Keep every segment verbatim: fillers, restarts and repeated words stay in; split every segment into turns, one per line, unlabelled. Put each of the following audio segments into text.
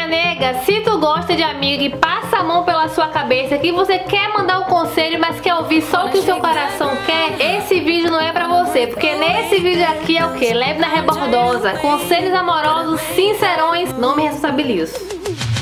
nega, se tu gosta de amigo e passa a mão pela sua cabeça que você quer mandar um conselho, mas quer ouvir só o que o seu coração quer, esse vídeo não é pra você, porque nesse vídeo aqui é o que? Leve na rebordosa, conselhos amorosos sincerões, não me responsabilizo.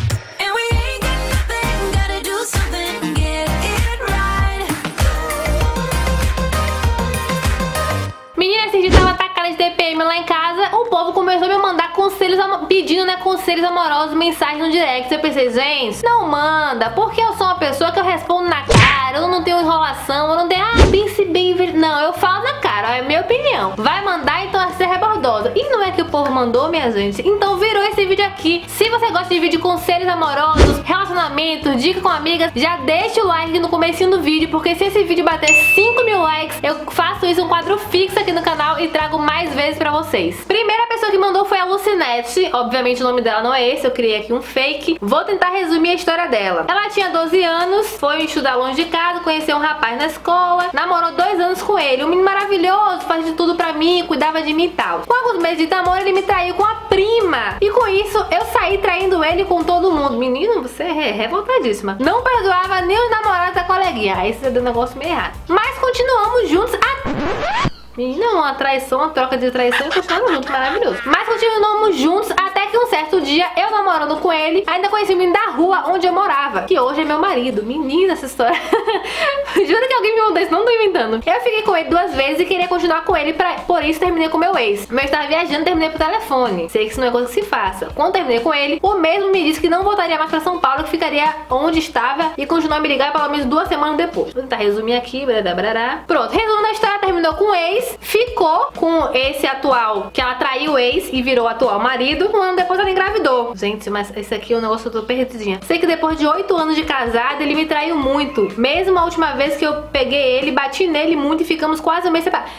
Menina, esse dia tava atacada de T P M lá em casa, o povo começou a me mandar conselhos, pedindo, né, conselhos amorosos, mensagem no direct. Eu pensei, gente, não manda, porque eu sou uma pessoa que eu respondo na cara, eu não tenho enrolação, eu não tenho, ah, pense bem, não, eu falo na cara, é minha opinião. Vai mandar, então a ser rebordosa. E não é que o povo mandou, minha gente? Então virou esse vídeo aqui. Se você gosta de vídeo de conselhos amorosos, relacionamentos, dica com amigas, já deixa o like no comecinho do vídeo, porque se esse vídeo bater cinco mil likes, eu faço isso um quadro fixo aqui no canal e trago mais vezes pra vocês. Primeira pessoa que mandou foi a Lucinete. Obviamente o nome dela não é esse, eu criei aqui um fake. Vou tentar resumir a história dela. Ela tinha doze anos, foi estudar longe de casa, conheceu um rapaz na escola, namorou dois anos com ele. Um menino maravilhoso, faz de tudo pra mim, cuidava de mim e tal. Com alguns meses de namoro, ele me traiu com a prima. E com isso, eu saí traindo ele com todo mundo. Menino, você é revoltadíssima. Não perdoava nem os namorados da coleguinha. Aí você deu um negócio meio errado. Mas continuamos juntos a... Menina, uma traição, uma troca de traição e continuamos juntos, maravilhoso. Mas continuamos juntos até que um certo dia, eu namorando com ele, ainda conheci o menino da rua onde eu morava, que hoje é meu marido. Menina, essa história. Juro que alguém me mandou isso, não tô inventando. Eu fiquei com ele duas vezes e queria continuar com ele, pra... por isso terminei com meu ex. Mas eu estava viajando e terminei por telefone. Sei que isso não é coisa que se faça. Quando terminei com ele, o mesmo me disse que não voltaria mais pra São Paulo, que ficaria onde estava e continuar a me ligar pelo menos duas semanas depois. Vou tentar resumir aqui, brará, brará. Pronto, resumo da história, terminou com o ex. Ficou com esse atual, que ela traiu o ex e virou atual marido. Um ano depois ela engravidou. Gente, mas esse aqui é um negócio que eu tô perdidinha. Sei que depois de oito anos de casada, ele me traiu muito. Mesmo a última vez que eu peguei ele, bati nele muito e ficamos quase um mês separados.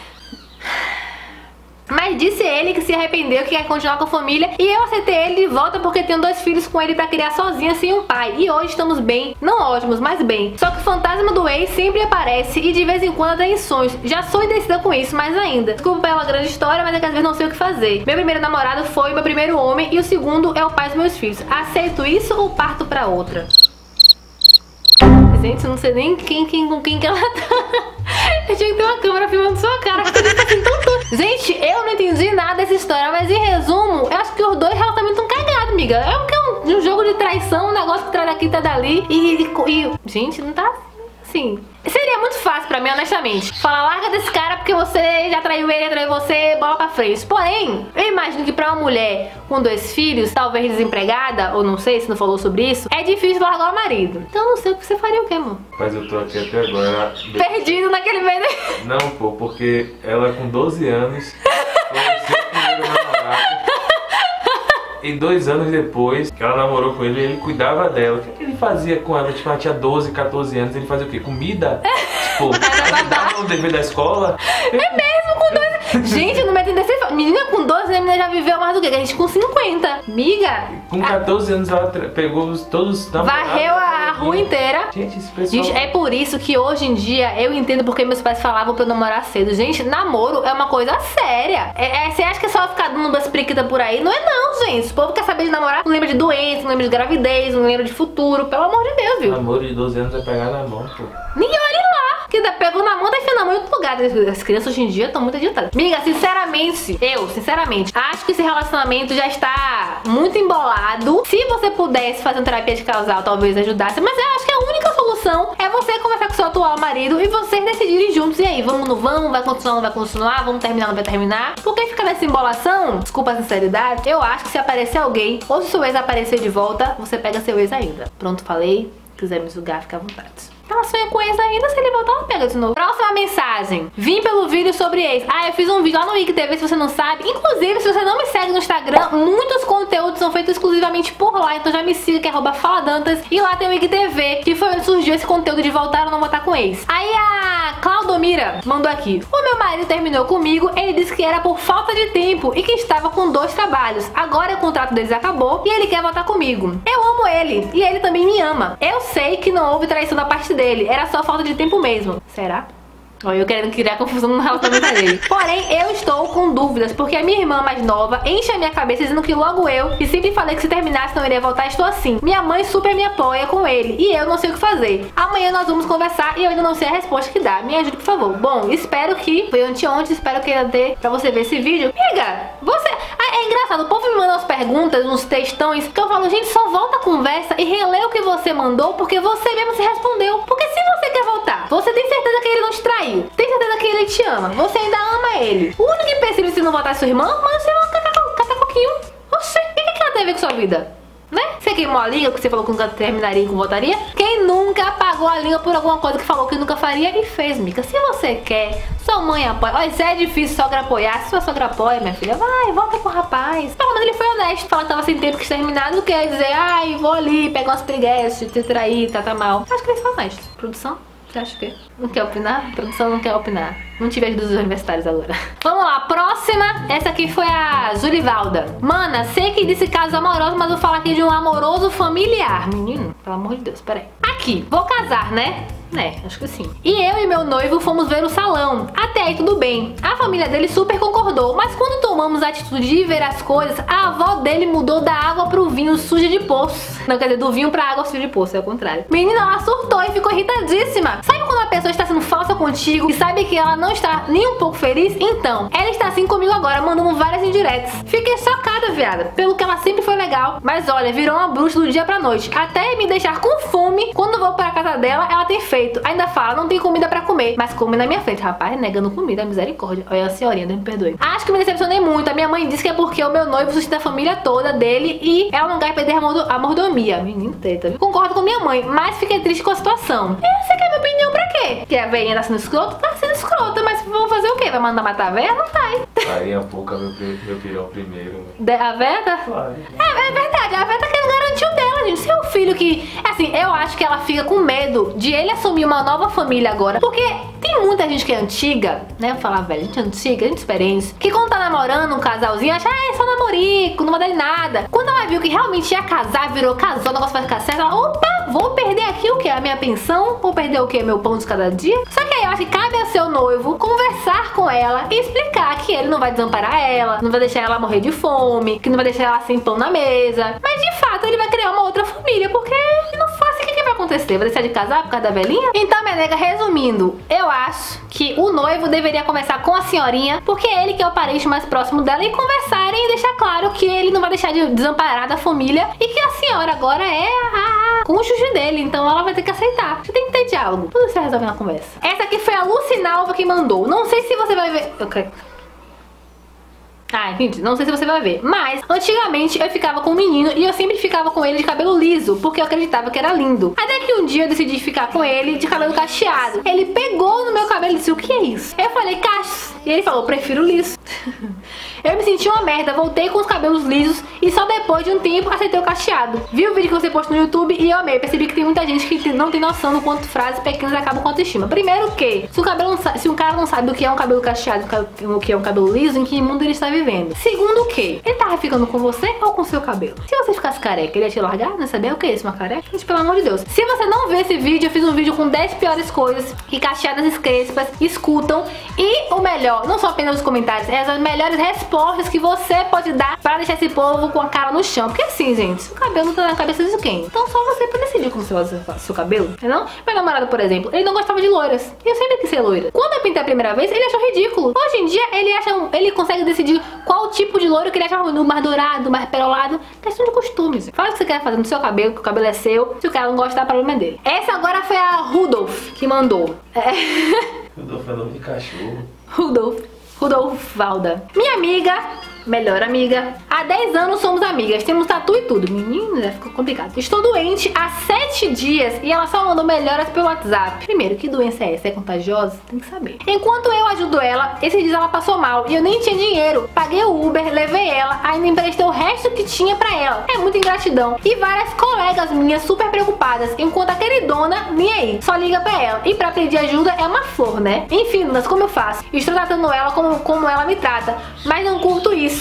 Mas disse ele que se arrependeu, que quer continuar com a família. E eu aceitei ele de volta porque tenho dois filhos com ele pra criar sozinha sem um pai. E hoje estamos bem, não ótimos, mas bem. Só que o fantasma do ex sempre aparece e de vez em quando tem sonhos. Já sou indecisa com isso, mas ainda. Desculpa pela grande história, mas é que às vezes não sei o que fazer. Meu primeiro namorado foi meu primeiro homem e o segundo é o pai dos meus filhos. Aceito isso ou parto pra outra? Gente, eu não sei nem quem, quem, com quem que ela tá. Eu tinha que ter uma câmera filmando sua cara. Gente, eu não entendi nada dessa história, mas em resumo, eu acho que os dois relacionamentos estão cagados, amiga. É um, um, um jogo de traição, um negócio que traz daqui, tá dali. E, e, e... Gente, não tá assim. Seria muito fácil pra mim, honestamente, falar, larga desse cara porque você já traiu ele, já traiu você, bola pra frente. Porém, eu imagino que pra uma mulher com dois filhos, talvez desempregada, ou não sei se não falou sobre isso, é difícil largar o marido. Então eu não sei o que você faria, o que, amor?
Mas eu tô aqui até agora...
Perdido naquele meio.
Não, pô, porque ela com doze anos foi o seu primeiro namorado. E dois anos depois que ela namorou com ele, ele cuidava dela. O que ele fazia com ela? Tipo, ela tinha doze, quatorze anos, ele fazia o quê? Comida? Tipo, ajudava no dever da escola?
É mesmo, com doze... Gente, não me atender. Menina com doze anos, a menina já viveu mais do que a gente com cinquenta. Miga.
Com quatorze anos ela pegou todos os namorados.
Varreu a rua inteira.
Gente, esse pessoal...
Gente, é por isso que hoje em dia eu entendo porque meus pais falavam pra eu namorar cedo. Gente, namoro é uma coisa séria. É, é, você acha que é só ficar dando umas periquitas por aí? Não é não, gente. O povo quer saber de namorar, não lembra de doença, não lembra de gravidez, não lembra de futuro. Pelo amor de Deus, viu?
Namoro de doze anos é pegar na mão, pô.
Nem olhe lá. Que pegou na mão, tá enfiando na mão em outro lugar. As crianças hoje em dia estão muito adiantadas. Amiga, sinceramente, eu, sinceramente, acho que esse relacionamento já está muito embolado. Se você pudesse fazer uma terapia de casal, talvez ajudasse. Mas eu acho que a única solução é você conversar com seu atual marido e vocês decidirem juntos. E aí, vamos ou não vamos? Vai continuar ou não vai continuar? Vamos terminar ou não vai terminar? Porque fica nessa embolação, desculpa a sinceridade, eu acho que se aparecer alguém, ou se seu ex aparecer de volta, você pega seu ex ainda. Pronto, falei. Se quiser me julgar, fica à vontade. Ela sonha com ex ainda, se ele voltar, ela pega de novo. Próxima mensagem. Vim pelo vídeo sobre ex. Ah, eu fiz um vídeo lá no IGTV, se você não sabe. Inclusive, se você não me segue no Instagram, muitos conteúdos são feitos exclusivamente por lá. Então já me siga, que é arroba faladantas. E lá tem o IGTV, que foi onde surgiu esse conteúdo de voltar ou não voltar com ex. Aí a Claudomira mandou aqui. O meu marido terminou comigo, ele disse que era por falta de tempo e que estava com dois trabalhos. Agora o contrato deles acabou e ele quer voltar comigo. Eu amo ele e ele também me ama. Eu sei que não houve traição da parte dele, era só falta de tempo mesmo. Será? Olha, eu querendo criar confusão no relacionamento dele. Porém, eu estou com dúvidas, porque a minha irmã mais nova enche a minha cabeça dizendo que logo eu, que sempre falei que se terminasse não iria voltar, estou assim. Minha mãe super me apoia com ele e eu não sei o que fazer. Amanhã nós vamos conversar e eu ainda não sei a resposta que dá. Me ajude, por favor. Bom, espero que... Foi anteontem, espero que ainda dê pra você ver esse vídeo. Amiga, você... Ah, é engraçado, o povo me manda umas perguntas, uns textões, que eu falo, gente, só volta a conversa e relê o que você mandou, porque você mesmo se respondeu. Porque se você quer voltar, você tem certeza que ele não te traiu, tem certeza que ele te ama, você ainda ama ele. O único empecilho se não voltar é sua irmã, manda você um catacoquinho. Oxê, o que, que ela tem a ver com sua vida? Né? Você queimou a língua, que você falou que nunca terminaria e que voltaria? Quem nunca apagou a língua por alguma coisa que falou que nunca faria e fez, mica? Se você quer, sua mãe apoia. Olha, se é difícil sogra apoiar, se sua sogra apoia, minha filha, vai, volta com o rapaz. Pelo menos ele foi honesto, falar que tava sem tempo que terminado, não quer dizer, ai, vou ali, pegar umas preguiças, te trair, tá, tá mal. Acho que ele foi honesto. Produção? Você acha que não quer opinar? A produção não quer opinar. Não tive as dos universitários agora. Vamos lá, próxima. Essa aqui foi a Zulivalda. Mana, sei que disse casos amorosos, mas vou falar aqui de um amoroso familiar. Menino, pelo amor de Deus, peraí. Aqui, vou casar, né? É, acho que sim. E eu e meu noivo fomos ver o salão. Até aí tudo bem. A família dele super concordou, mas quando tomamos a atitude de ver as coisas, a avó dele mudou da água pro vinho suja de poço. Não, quer dizer, do vinho pra água suja de poço, é o contrário. Menina, ela surtou e ficou irritadíssima. Sabe quando a pessoa está sendo falsa contigo e sabe que ela não está nem um pouco feliz? Então, ela está assim comigo agora, mandando várias indiretas. Fiquei chocada, viada, pelo que ela sempre foi legal. Mas olha, virou uma bruxa do dia pra noite. Até me deixar com fome, quando vou pra casa dela, ela tem feito. Ainda fala, não tem comida pra comer, mas come na minha frente. Rapaz, negando comida, misericórdia. Olha a senhorinha, Deus me perdoe. Acho que me decepcionei muito. A minha mãe disse que é porque o meu noivo sustenta a família toda dele e ela não vai perder a mordomia. Menino teta, viu? Concordo com minha mãe, mas fiquei triste com a situação. E você quer minha opinião pra quê? Que a velhinha tá sendo escrota? Tá sendo escrota, mas vou fazer o quê? Vai mandar matar a velha? Não vai.
Farinha pouca, meu, meu pirão primeiro. Né?
A velha tá... É, é verdade, a velha tá querendo garantir o dela, gente. Seu filho que... Assim, eu acho que ela fica com medo de ele assumir uma nova família agora, porque tem muita gente que é antiga, né? Vou falar, velho, gente antiga, gente experiência, que quando tá namorando um casalzinho, acha, ah, é só namorico, não vai dar em nada. Quando ela viu que realmente ia casar, virou casal, o negócio vai ficar certo, ela, opa, vou perder aqui o que? A minha pensão? Vou perder o que? Meu pão de cada dia? Só que aí eu acho que cabe ao seu noivo conversar com ela e explicar que ele não vai desamparar ela, não vai deixar ela morrer de fome, que não vai deixar ela sem pão na mesa. Mas de fato ele vai criar uma outra família, porque não faz o que, que vai acontecer? Vai deixar de casar por causa da velhinha? Então, minha nega, resumindo, eu acho que o noivo deveria conversar com a senhorinha, porque é ele que é o parente mais próximo dela, e conversarem e deixar claro que ele não vai deixar de desamparar da família e que a senhora agora é a cônjuge dele, então ela vai ter que aceitar. Você tem que ter diálogo. Tudo isso resolve na conversa. Essa aqui foi a Lucinalva que mandou. Não sei se você vai ver... Ok. Ah, entendi. Não sei se você vai ver. Mas, antigamente, eu ficava com um menino e eu sempre ficava com ele de cabelo liso, porque eu acreditava que era lindo. Até que um dia eu decidi ficar com ele de cabelo cacheado. Ele pegou no meu cabelo e disse, o que é isso? Eu falei, cacho. E ele falou, prefiro liso. Eu me senti uma merda, voltei com os cabelos lisos e só depois de um tempo aceitei o cacheado. Vi o vídeo que você postou no YouTube e eu amei. Percebi que tem muita gente que não tem noção do quanto frases pequenas acabam com a autoestima. Primeiro que, se, o cabelo não, se um cara não sabe o que é um cabelo cacheado e o que é um cabelo liso, em que mundo ele está vivendo? Segundo que, ele tava ficando com você ou com seu cabelo? Se você ficasse careca, ele ia te largar? Não sabia o que é isso, uma careca? Gente, pelo amor de Deus. Se você não vê esse vídeo, eu fiz um vídeo com dez piores coisas que cacheadas e crespas escutam. E o melhor, não são apenas os comentários, é as melhores respostas que você pode dar pra deixar esse povo com a cara no chão. Porque assim, gente, o cabelo não tá na cabeça de quem? Então só você pra decidir como você vai usar seu cabelo, entendeu? Meu namorado, por exemplo, ele não gostava de loiras. E eu sempre quis ser loira. Quando eu pintei a primeira vez, ele achou ridículo. Hoje em dia, ele acha, ele consegue decidir qual tipo de loiro que ele acha ruim, mais dourado, mais perolado. Questão de costumes. Fala o que você quer fazer no seu cabelo, que o cabelo é seu. Se o cara não gostar, o problema é dele. Essa agora foi a Rudolph que mandou. É.
Rudolph é nome de cachorro.
Rudolph. Rudolph Valda. Minha amiga, melhor amiga. Há dez anos somos amigas, temos tatu e tudo. Menina, ficou complicado. Estou doente há sete dias e ela só mandou melhoras pelo WhatsApp. Primeiro, que doença é essa? É contagiosa? Tem que saber. Enquanto eu ajudo ela, esses dias ela passou mal e eu nem tinha dinheiro. Paguei o Uber, levei ela, ainda emprestei o resto que tinha pra ela. É muita ingratidão. E várias colegas minhas super preocupadas, enquanto a queridona nem aí, só liga pra ela. E pra pedir ajuda é uma flor, né? Enfim, mas como eu faço? Estou tratando ela como, como ela me trata, mas não curto isso.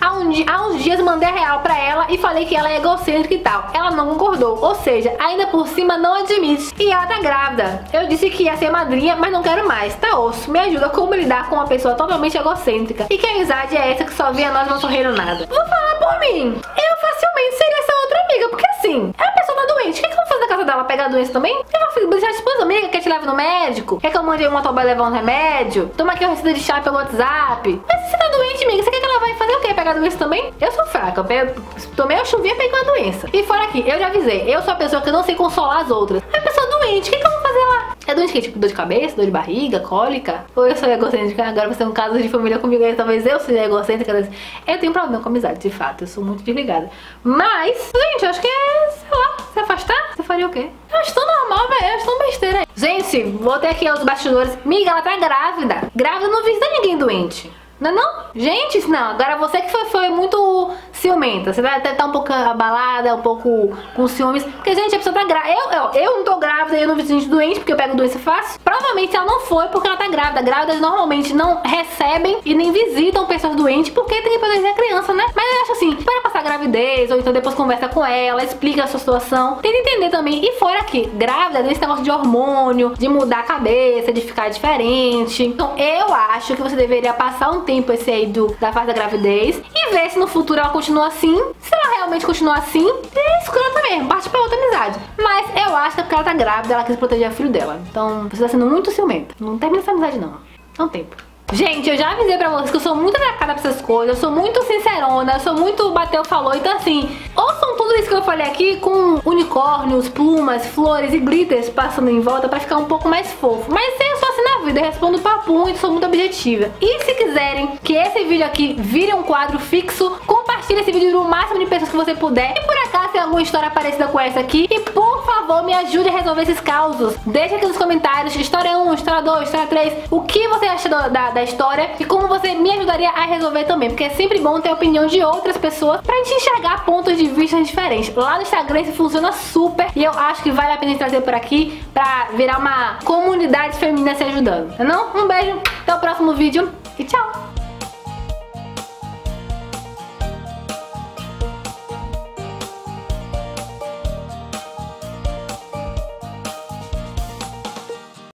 Há, um, há uns dias mandei a real pra ela e falei que ela é egocêntrica e tal. Ela não concordou, ou seja, ainda por cima não admite. E ela tá grávida. Eu disse que ia ser madrinha, mas não quero mais. Tá osso, me ajuda como lidar com uma pessoa totalmente egocêntrica. E que amizade é essa que só vê a nós não sorrindo nada? Vou falar por mim. Eu facilmente seria essa outra amiga, porque assim, a pessoa tá doente. O que, é que eu vou fazer na casa dela? Pegar a doença também? Ela fica deixar esposa amiga, quer te levar no médico? Quer que eu mande uma toba levar um remédio? Toma aqui uma receita de chá pelo WhatsApp. Mas se você tá doente, amiga, você quer que ela vai fazer o quê? Pegar a doença também? Eu sou fraca, eu pego, tomei a chuvinha e peguei uma doença. E fora aqui, eu já avisei, eu sou a pessoa que não sei consolar as outras. É a pessoa doente, o que, que eu vou fazer lá? É doente que? Tipo, dor de cabeça, dor de barriga, cólica? Ou eu sou egocêntrica? Agora você é um caso de família comigo aí, talvez eu seja egocêntrica. Eu tenho problema com amizade, de fato, eu sou muito desligada. Mas, gente, eu acho que é, sei lá, se afastar, você faria o quê? Eu acho tão normal, velho, eu acho tão besteira. Gente, vou ter aqui os bastidores. Miga, ela tá grávida. Grávida não visita ninguém doente. Não é não? Gente, não. Agora você que foi, foi muito ciumenta. Você vai até estar um pouco abalada, um pouco com ciúmes. Porque, gente, a pessoa tá grávida. Eu, eu, eu não tô grávida, eu não visito gente doente, porque eu pego doença fácil. Provavelmente ela não foi porque ela tá grávida. Grávidas normalmente não recebem e nem visitam pessoas doentes porque tem que proteger a criança, né? Mas eu acho assim, para passar a gravidez, ou então depois conversa com ela, explica a sua situação. Tenta entender também. E fora aqui, grávida, nesse negócio de hormônio, de mudar a cabeça, de ficar diferente. Então, eu acho que você deveria passar um tempo esse aí do, da fase da gravidez e ver se no futuro ela continua assim. Se ela realmente continuar assim, é escrota mesmo, parte pra outra amizade. Mas eu acho que é porque ela tá grávida, ela quis proteger o filho dela. Então você tá sendo muito ciumenta. Não termina essa amizade não. Dá um tempo. Gente, eu já avisei pra vocês que eu sou muito atacada pra essas coisas, eu sou muito sincerona, eu sou muito bateu, falou. Então assim, ouçam tudo isso que eu falei aqui com unicórnios, plumas, flores e glitters passando em volta pra ficar um pouco mais fofo. Mas eu sou assim na vida, eu respondo papum e sou muito objetiva. E se quiserem que esse vídeo aqui vire um quadro fixo, compartilhe esse vídeo no máximo de pessoas que você puder. E por acaso tem alguma história parecida com essa aqui, e por favor me ajude a resolver esses causos. Deixa aqui nos comentários, história um, história dois, história três, o que você acha da, da, da história e como você me ajudaria a resolver também, porque é sempre bom ter a opinião de outras pessoas pra gente enxergar pontos de vista diferentes. Lá no Instagram isso funciona super e eu acho que vale a pena trazer por aqui pra virar uma comunidade feminina se ajudando, não? Um beijo, até o próximo vídeo e tchau!